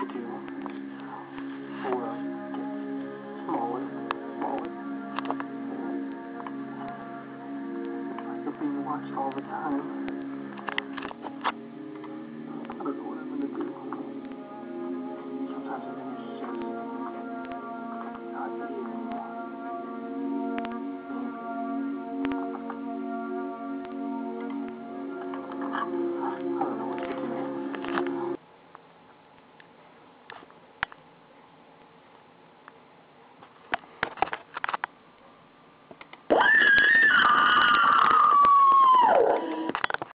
to do, the world gets smaller and smaller. And it's like you're being watched all the time.